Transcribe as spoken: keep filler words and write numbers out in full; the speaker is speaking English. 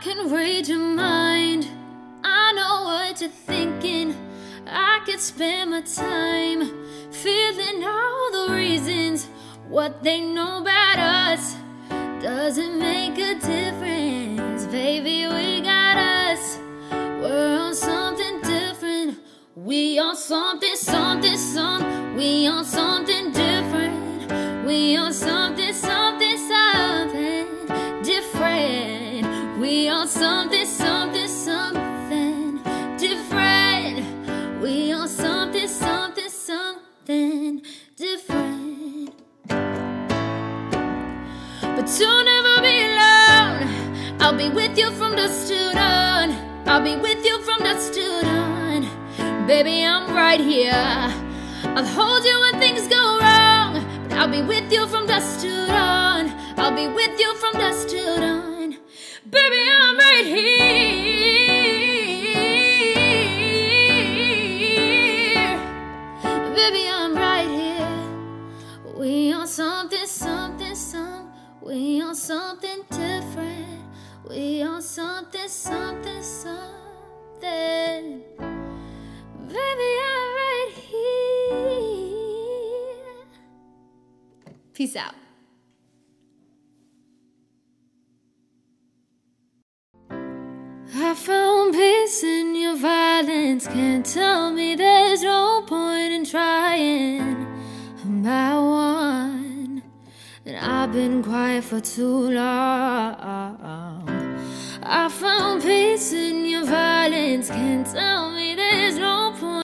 can read your mind. I know what you're thinking. I could spend my time feeling all the reasons. What they know about us doesn't make a difference. Baby, we got us. We're on something different. We on something, something, some. We on something different. We on something, something, something different. We on something, something, something different. We on something, something, something different. But you'll never be alone. I'll be with you from dusk till dawn. I'll be with you from dusk till dawn. Baby, I'm right here. I'll hold you when things go wrong. But I'll be with you from dusk till dawn. I'll be with you from dusk till dawn. Baby, I'm right here. Baby, I'm right here. We on something, something, some. We on something different. We on something, something, something. Baby, I'm right here. Peace out. I found peace in your violence. Can't tell me there's no point in trying. I'm at one, and I've been quiet for too long. I found peace in your violence. Can't tell me there's no point.